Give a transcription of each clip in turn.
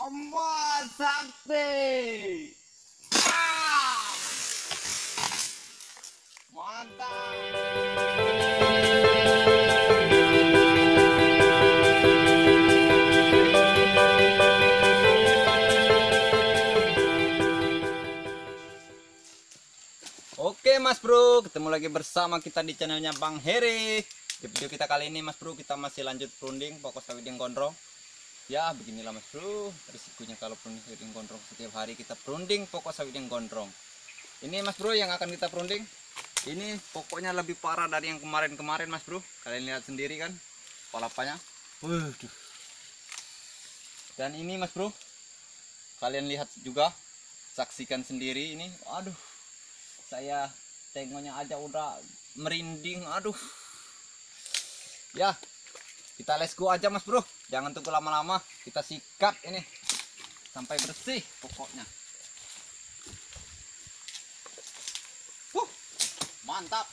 Tombol sakti. Ah! Mantap. Oke Mas Bro, ketemu lagi bersama kita di channelnya Bang Heri. Di video kita kali ini Mas Bro, kita masih lanjut perunding pokok sawit yang gondrong. Ya beginilah Mas Bro, risikonya kalau perunding sawit yang gondrong. Setiap hari kita perunding pokok sawit yang gondrong. Ini Mas Bro yang akan kita perunding. Ini pokoknya lebih parah dari yang kemarin-kemarin Mas Bro. Kalian lihat sendiri kan palapanya. Waduh. Dan ini Mas Bro, kalian lihat juga, saksikan sendiri ini. Aduh, saya tengoknya aja udah merinding. Aduh ya, kita let's go aja Mas Bro, jangan tunggu lama-lama, kita sikat ini sampai bersih pokoknya. Mantap.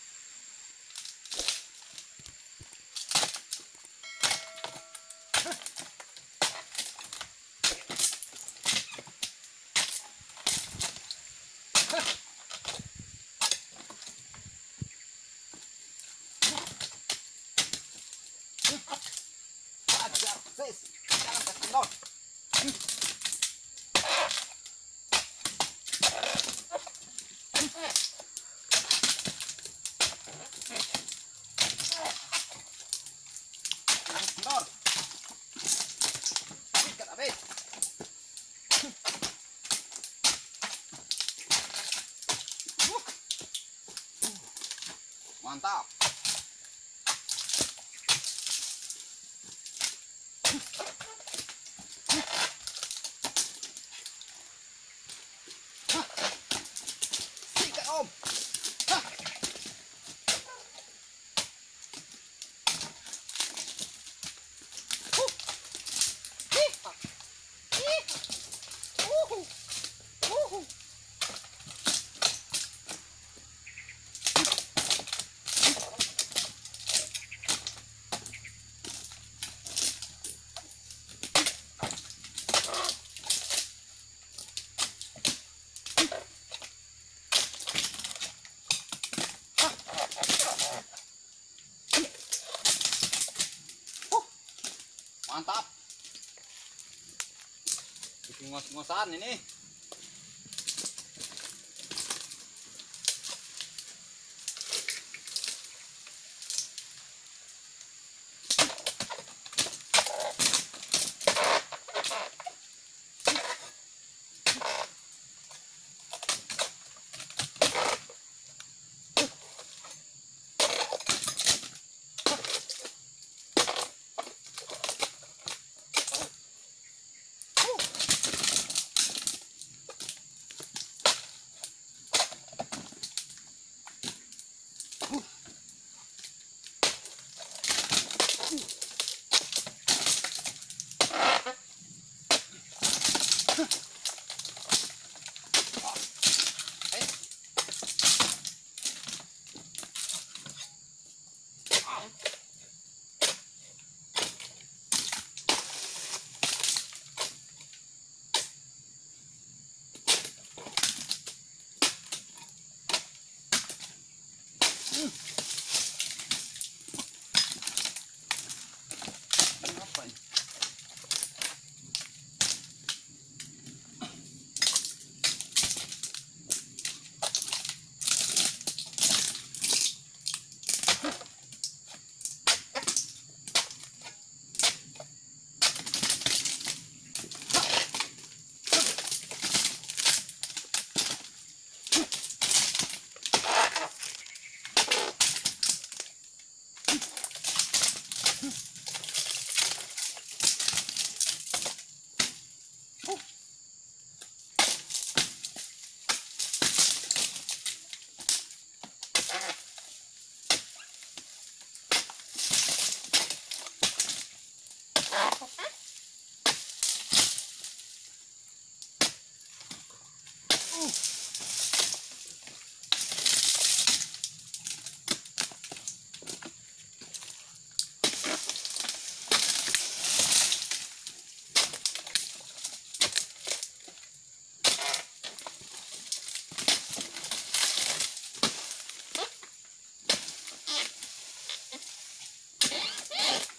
Ajar sis, jangan terkendor. Kendor. Sikat habis. Mantap. Sikat Om. Mantap. Bikin ngos-ngosan ini.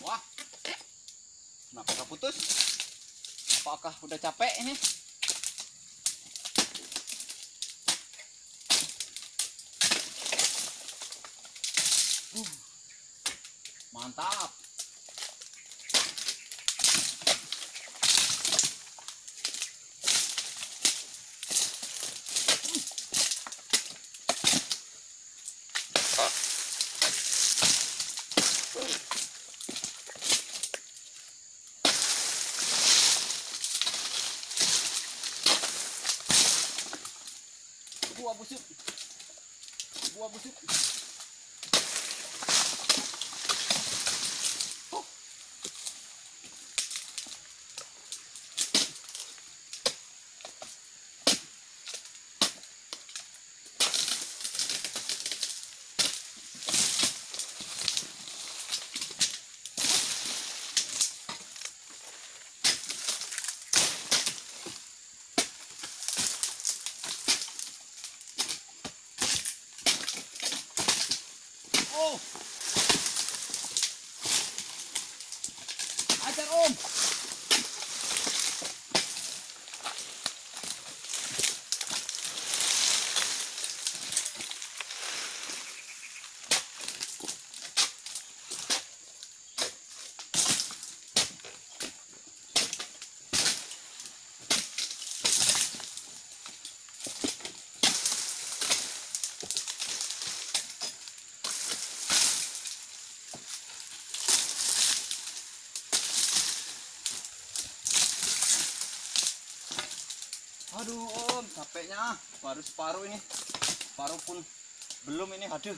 Wah, kenapa gak putus? Apakah udah capek ini? Mantap. Buah busuk. Buah busuk. Oh, ajar Om. Aduh Om, capeknya baru separuh ini, separuh pun belum ini. Aduh.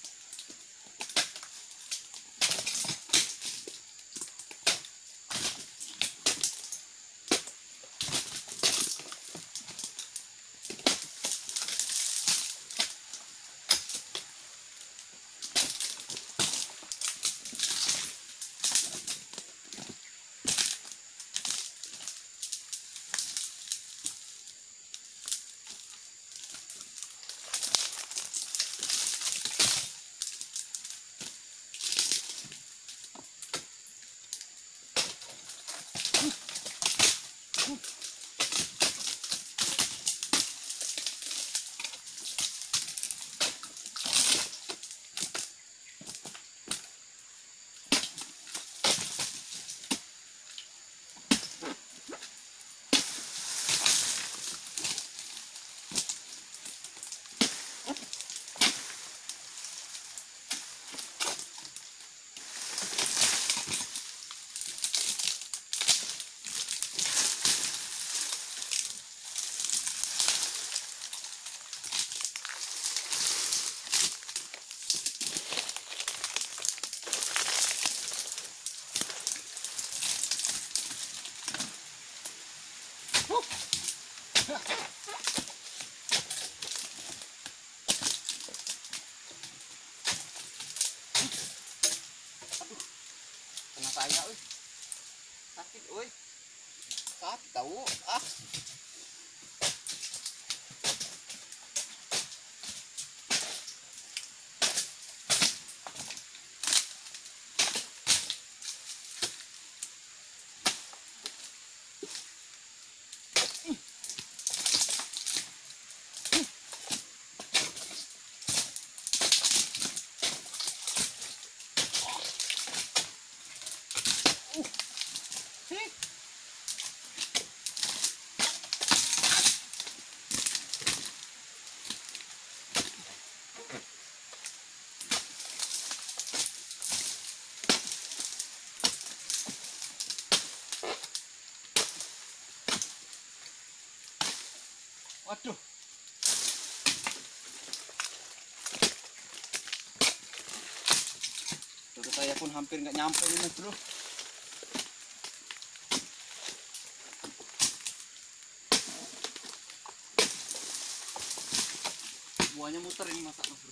Kena saya, wih. Sakit, wih. Sakit tahu. Ah. Waduh. Tuh, saya pun hampir nggak nyampe ini Mas Bro. Buahnya muter ini masak Mas Bro.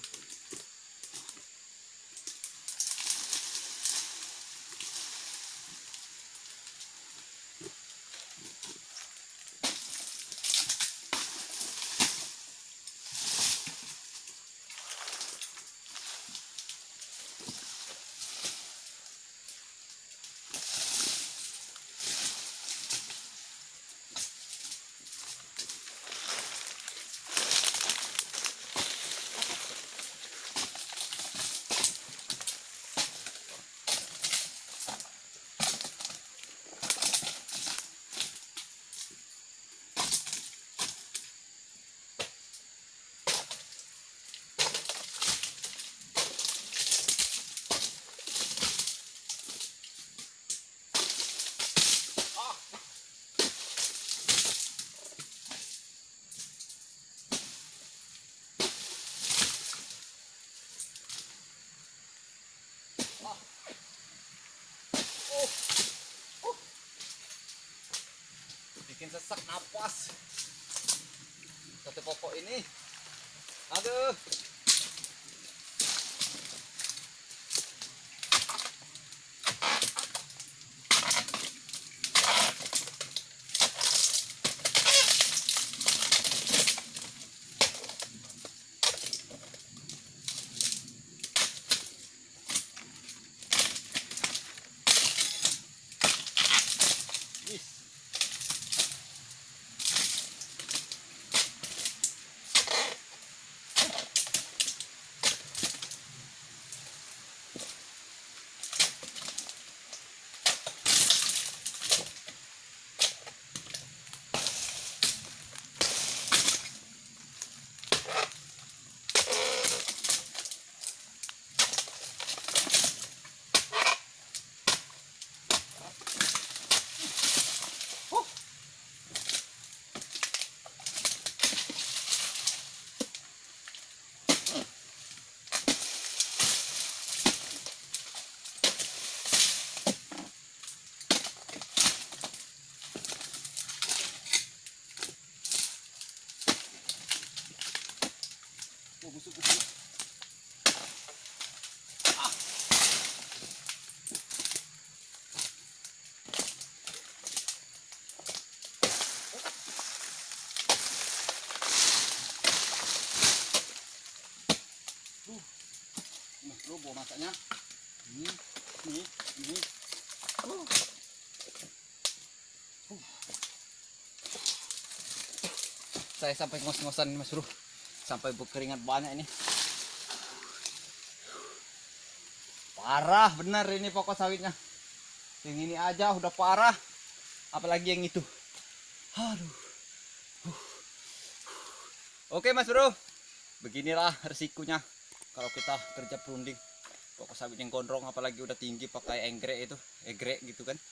bikin sesak napas satu pokok ini. Aduh. Busuk. Nah, bro, bawa masaknya. Ini. Saya sampai ngos-ngosan Mas Bro. Sampai berkeringat banyak ini. Parah benar ini pokok sawitnya. Yang ini aja udah parah, apalagi yang itu. Aduh. Oke Mas Bro, beginilah resikonya kalau kita kerja perunding pokok sawit yang gondrong, apalagi udah tinggi pakai egrek gitu kan.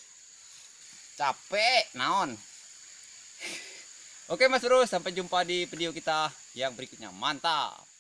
Capek naon. Oke Mas Bro, sampai jumpa di video kita yang berikutnya. Mantap.